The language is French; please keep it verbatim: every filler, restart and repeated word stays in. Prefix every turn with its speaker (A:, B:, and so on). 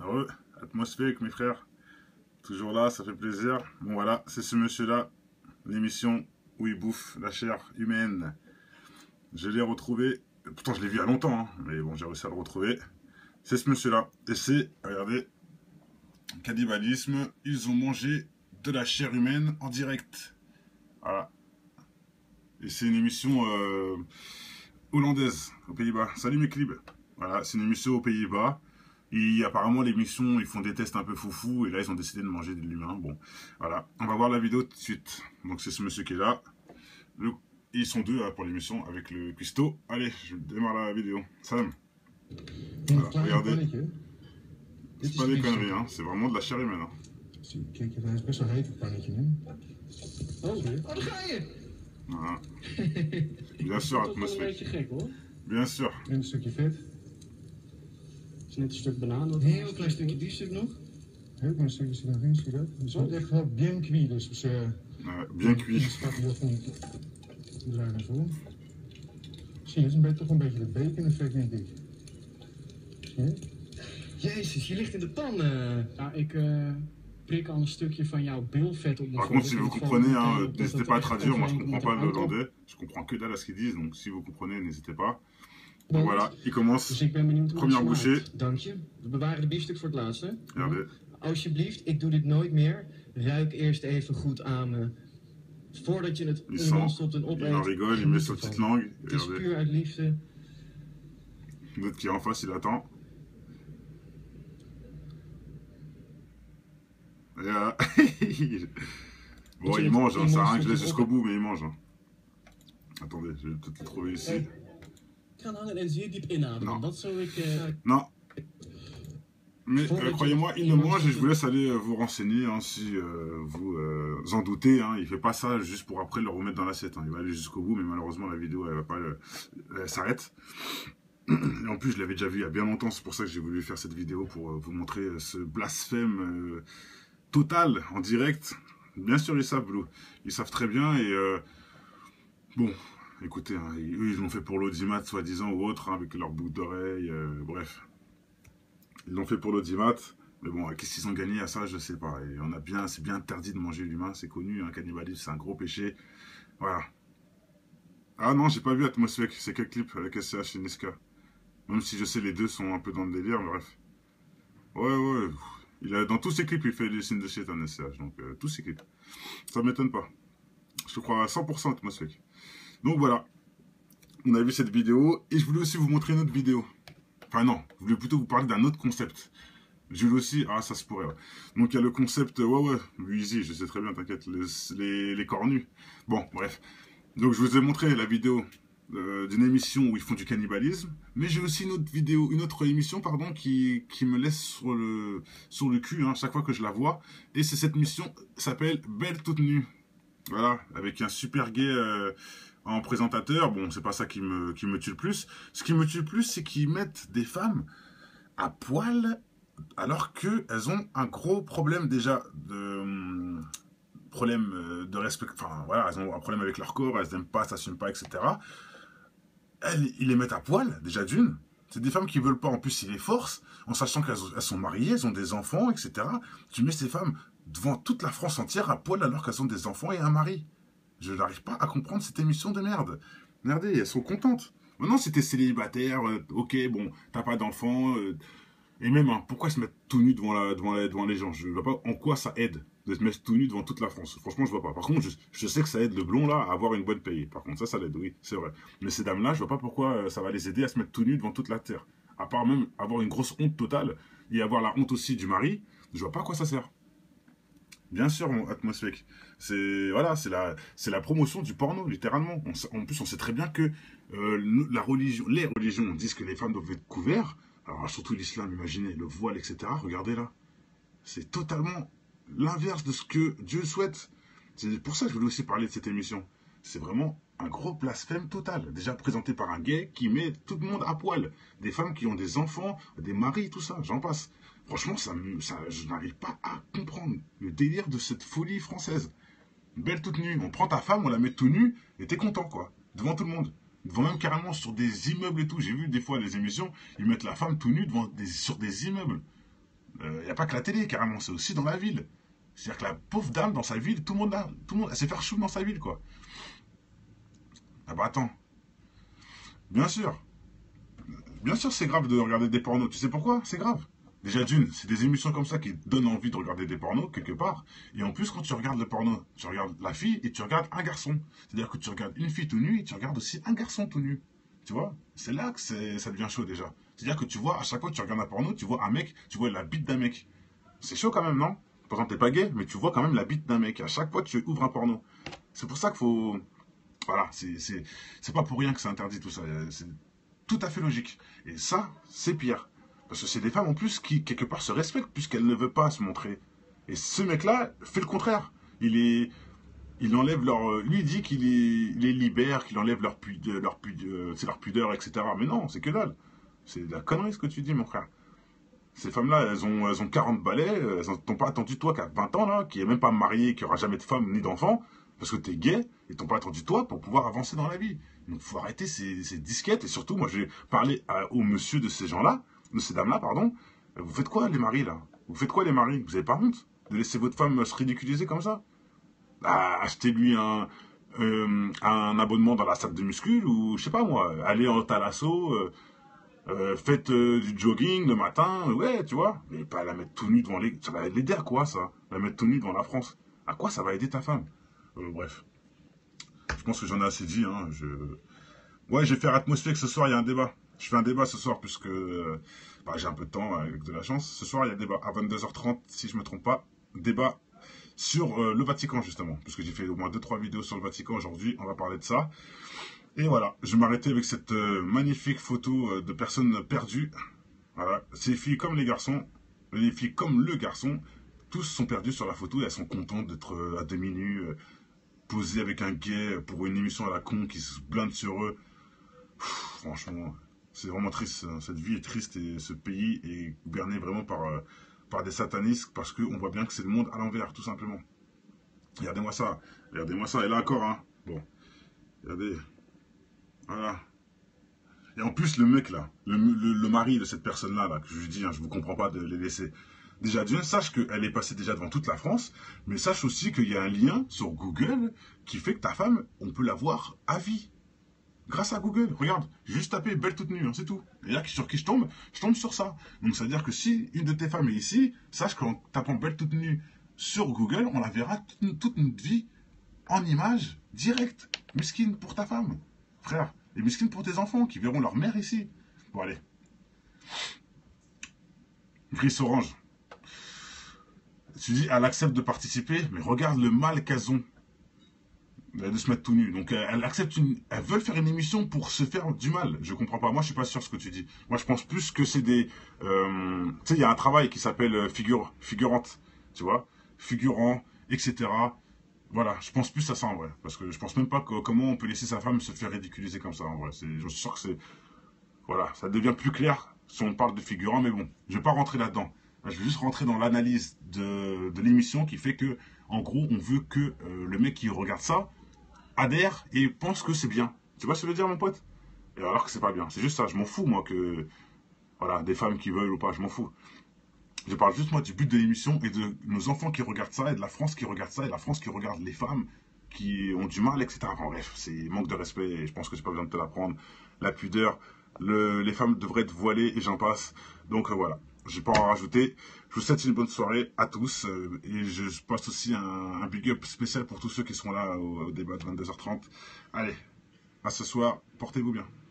A: Heureux, atmosphérique mes frères, toujours là, ça fait plaisir. Bon voilà, c'est ce monsieur-là, l'émission où il bouffe la chair humaine. Je l'ai retrouvé, pourtant je l'ai vu il y a longtemps, hein, mais bon j'ai réussi à le retrouver. C'est ce monsieur-là, et c'est, regardez, cannibalisme, ils ont mangé de la chair humaine en direct. Voilà. Et c'est une émission euh, hollandaise, aux Pays-Bas. Salut mes clips. Voilà, c'est une émission aux Pays-Bas. Et apparemment, l'émission, ils font des tests un peu foufou. Et là, ils ont décidé de manger de l'humain. Bon, voilà. On va voir la vidéo tout de suite. Donc, c'est ce monsieur qui est là. Le... Ils sont deux là, pour l'émission avec le cuistot. Allez, je démarre la vidéo. Salam. Voilà, regardez. C'est pas des conneries, hein. C'est vraiment de la chair humaine. Hein.
B: Kijk, daar is best wel heet het pannetje in. Oh, daar ga je!
A: Voilà. Bien sûr, atmosphérique. Bien sûr.
B: En een stukje vet.
C: Is net een stuk banaan.
B: Een heel klein stukje biefstuk nog. Heel klein stukje zit erin, zie je dat? Het wordt echt wel bien cuit, dus... dus uh,
A: ouais, bien cuit.
B: We draaien ervoor. Zie je, het is een beetje, toch een beetje het bacon effect, denk ik. Zie je?
C: Jezus, je ligt in de pan. Uh. Ja, ik... Uh... prik al een stukje van jouw bilvet op mijn
A: Par contre, si vous comprenez, hein, n'hésitez pas à traduire. Moi, je comprends pas le hollandais. Je comprends que dalle à ce qu'ils disent. Donc, si vous comprenez, n'hésitez pas. Donc voilà, il commence.
C: Dus ik ben benieuwd hoe
A: Première
C: het
A: bouchée.
C: smaakt. Dank je. We bewaren de biefstuk voor het laatste.
A: Regardez.
C: Alsjeblieft, ik doe dit nooit meer. Ruik eerst even goed aan me. Voordat je het in je mond stopt en opeet.
A: Il en rigole, il met sa petite langue.
C: Het is puur uit liefde.
A: L'autre qui est en face, il attend. Yeah. Bon, il mange, hein, ça sert à rien que je laisse jusqu'au bout, mais il mange. Hein. Attendez, je vais peut-être le trouver ici. Non. Non. Mais euh, croyez-moi, il le mange et je vous laisse aller euh, vous renseigner hein, si euh, vous euh, en doutez. Hein, il fait pas ça juste pour après le remettre dans l'assiette. Hein. Il va aller jusqu'au bout, mais malheureusement la vidéo elle va pas, euh, elle s'arrête. Et en plus, je l'avais déjà vu il y a bien longtemps. C'est pour ça que j'ai voulu faire cette vidéo pour euh, vous montrer euh, ce blasphème. Euh, total, en direct. Bien sûr, ils savent, Blue. Ils savent très bien et... Euh, bon, écoutez, hein, ils, eux, ils l'ont fait pour l'audimat, soi-disant, ou autre, hein, avec leur boucle d'oreille, euh, bref. Ils l'ont fait pour l'audimat, mais bon, qu'est-ce qu'ils ont gagné à ça, je sais pas. Et on a bien, c'est bien interdit de manger l'humain, c'est connu, un hein, cannibalisme, c'est un gros péché. Voilà. Ah non, j'ai pas vu Atmosphérique, c'est quel clip avec S C H et Niska. Même si je sais, les deux sont un peu dans le délire, mais bref. Ouais, ouais... Il a, dans tous ses clips, il fait des signes de shit en S C H, donc euh, tous ses clips. Ça ne m'étonne pas. Je crois à cent pour cent atmosphérique. Donc voilà, on a vu cette vidéo, et je voulais aussi vous montrer une autre vidéo. Enfin non, je voulais plutôt vous parler d'un autre concept. Je voulais aussi, ah ça se pourrait, ouais. Donc il y a le concept, ouais ouais, easy, je sais très bien, t'inquiète, les, les, les cornus. Bon, bref. Donc je vous ai montré la vidéo Euh, d'une émission où ils font du cannibalisme, mais j'ai aussi une autre vidéo, une autre émission pardon qui, qui me laisse sur le, sur le cul hein, chaque fois que je la vois, et c'est cette émission s'appelle Belle toute nue, voilà, avec un super gay euh, en présentateur. Bon, c'est pas ça qui me, qui me tue le plus. Ce qui me tue le plus, c'est qu'ils mettent des femmes à poil alors qu'elles ont un gros problème déjà de... problème de respect, enfin voilà, elles ont un problème avec leur corps, elles n'aiment pas, s'assument pas, et cetera. Elles, ils les mettent à poil, déjà d'une. C'est des femmes qui veulent pas, en plus ils les forcent, en sachant qu'elles elles sont mariées, elles ont des enfants, et cetera. Tu mets ces femmes devant toute la France entière à poil alors qu'elles ont des enfants et un mari. Je n'arrive pas à comprendre cette émission de merde. Regardez, elles sont contentes. Maintenant, si t'es célibataire, euh, ok, bon, t'as pas d'enfants, euh, et même, hein, pourquoi se mettre tout nu devant, la, devant, la, devant les gens? Je vois pas en quoi ça aide de se mettre tout nu devant toute la France. Franchement, je vois pas. Par contre, je, je sais que ça aide le blond, là, à avoir une bonne paye. Par contre, ça, ça l'aide, oui, c'est vrai. Mais ces dames-là, je vois pas pourquoi ça va les aider à se mettre tout nu devant toute la terre. À part même avoir une grosse honte totale, et avoir la honte aussi du mari, je vois pas à quoi ça sert. Bien sûr, mon atmosphérique. C'est voilà, c'est la, c'est la promotion du porno, littéralement. On, en plus, on sait très bien que euh, la religion, les religions disent que les femmes doivent être couvertes. Alors, surtout l'islam, imaginez, le voile, et cetera. Regardez là. C'est totalement l'inverse de ce que Dieu souhaite. C'est pour ça que je voulais aussi parler de cette émission. C'est vraiment un gros blasphème total. Déjà présenté par un gay qui met tout le monde à poil. Des femmes qui ont des enfants, des maris, tout ça, j'en passe. Franchement, ça, ça, je n'arrive pas à comprendre le délire de cette folie française. Belle toute nue. On prend ta femme, on la met tout nue, et t'es content, quoi. Devant tout le monde. Devant même carrément sur des immeubles et tout. J'ai vu des fois les émissions, ils mettent la femme tout nue devant des, sur des immeubles. Il euh, n'y a pas que la télé, carrément, c'est aussi dans la ville. C'est-à-dire que la pauvre dame, dans sa ville, tout le monde, a, tout le monde elle sait faire chou dans sa ville, quoi. Ah bah attends. Bien sûr. Bien sûr, c'est grave de regarder des pornos. Tu sais pourquoi? C'est grave. Déjà d'une, c'est des émissions comme ça qui donnent envie de regarder des pornos, quelque part. Et en plus, quand tu regardes le porno, tu regardes la fille et tu regardes un garçon. C'est-à-dire que tu regardes une fille tout nue et tu regardes aussi un garçon tout nu. Tu vois? C'est là que ça devient chaud, déjà. C'est-à-dire que tu vois, à chaque fois que tu regardes un porno, tu vois un mec, tu vois la bite d'un mec. C'est chaud quand même, non? Par exemple, t'es pas gay, mais tu vois quand même la bite d'un mec. À chaque fois que tu ouvres un porno. C'est pour ça qu'il faut... Voilà, c'est pas pour rien que c'est interdit tout ça. C'est tout à fait logique. Et ça, c'est pire. Parce que c'est des femmes en plus qui, quelque part, se respectent puisqu'elles ne veulent pas se montrer. Et ce mec-là fait le contraire. Il est... Il enlève leur... Lui, il dit qu'il est, il les libère, qu'il enlève leur, pu, leur, pu, leur pudeur, et cetera. Mais non, c'est que dalle. C'est de la connerie ce que tu dis, mon frère. Ces femmes-là, elles ont, elles ont quarante balais, elles n'ont pas attendu toi qui a vingt ans, là, qui n'est même pas marié, qui n'aura jamais de femme ni d'enfant, parce que t'es gay, et t'ont pas attendu toi pour pouvoir avancer dans la vie. Donc, faut arrêter ces, ces disquettes, et surtout, moi, je vais parler à, au monsieur de ces gens-là, de ces dames-là, pardon. Vous faites quoi, les maris, là? Vous faites quoi, les maris? Vous avez pas honte de laisser votre femme se ridiculiser comme ça? Ah, achetez-lui un, euh, un abonnement dans la salle de muscu, ou, je sais pas moi, allez en thalasso, euh, Euh, faites euh, du jogging le matin, ouais, tu vois, mais pas la mettre tout nu devant les... Ça va l'aider à quoi, ça? La mettre tout nu devant la France. À quoi ça va aider ta femme? euh, Bref. Je pense que j'en ai assez dit, hein. Je... Ouais, je vais faire atmosphérique ce soir, il y a un débat. Je fais un débat ce soir, puisque euh, bah, j'ai un peu de temps, avec de la chance. Ce soir, il y a un débat à vingt-deux heures trente, si je me trompe pas. Débat sur euh, le Vatican, justement. Puisque j'ai fait au moins deux trois vidéos sur le Vatican aujourd'hui, on va parler de ça. Et voilà, je vais m'arrêter avec cette euh, magnifique photo euh, de personnes perdues. Voilà, ces filles comme les garçons, les filles comme le garçon, tous sont perdus sur la photo et elles sont contentes d'être euh, à demi nues, euh, posées avec un gay pour une émission à la con qui se blinde sur eux. Pff, franchement, c'est vraiment triste. Hein. Cette vie est triste et ce pays est gouverné vraiment par, euh, par des satanistes parce qu'on voit bien que c'est le monde à l'envers, tout simplement. Regardez-moi ça, regardez-moi ça, et là encore, hein. Bon, regardez. Voilà. Et en plus, le mec là, le, le, le mari de cette personne-là, là, que je lui dis, hein, je ne vous comprends pas de les laisser. Déjà, d'une, sache qu'elle est passée déjà devant toute la France, mais sache aussi qu'il y a un lien sur Google qui fait que ta femme, on peut la voir à vie. Grâce à Google. Regarde, j'ai juste tapé belle toute nue, hein, c'est tout. Et là, sur qui je tombe? Je tombe sur ça. Donc, ça veut dire que si une de tes femmes est ici, sache qu'en tapant belle toute nue sur Google, on la verra toute, toute notre vie en image directe. Miskine pour ta femme. Frère, et miskine pour tes enfants qui verront leur mère ici. Bon, allez. Brice Orange. Tu dis, elle accepte de participer, mais regarde le mal qu'elles ont de se mettre tout nu. Donc, elles acceptent une... Elles veulent faire une émission pour se faire du mal. Je comprends pas. Moi, je suis pas sûr de ce que tu dis. Moi, je pense plus que c'est des... Euh... Tu sais, il y a un travail qui s'appelle figure... figurante. Tu vois? Figurant, et cetera. Voilà, je pense plus à ça en vrai, parce que je pense même pas que comment on peut laisser sa femme se faire ridiculiser comme ça en vrai. Je suis sûr que c'est... Voilà, ça devient plus clair si on parle de figurant, mais bon, je vais pas rentrer là-dedans. Je vais juste rentrer dans l'analyse de, de l'émission qui fait que, en gros, on veut que euh, le mec qui regarde ça adhère et pense que c'est bien. Tu vois ce que je veux dire, mon pote? Et alors que c'est pas bien. C'est juste ça, je m'en fous, moi, que... Voilà, des femmes qui veulent ou pas, je m'en fous. Je parle juste, moi, du but de l'émission et de nos enfants qui regardent ça, et de la France qui regarde ça, et de la France qui regarde les femmes qui ont du mal, et cetera. Enfin bref, c'est manque de respect, et je pense que j'ai pas besoin de te l'apprendre. La pudeur, le, les femmes devraient être voilées, et j'en passe. Donc euh, voilà, je vais pas en rajouter. Je vous souhaite une bonne soirée à tous, euh, et je passe aussi un, un big up spécial pour tous ceux qui sont là au, au débat de vingt-deux heures trente. Allez, à ce soir, portez-vous bien.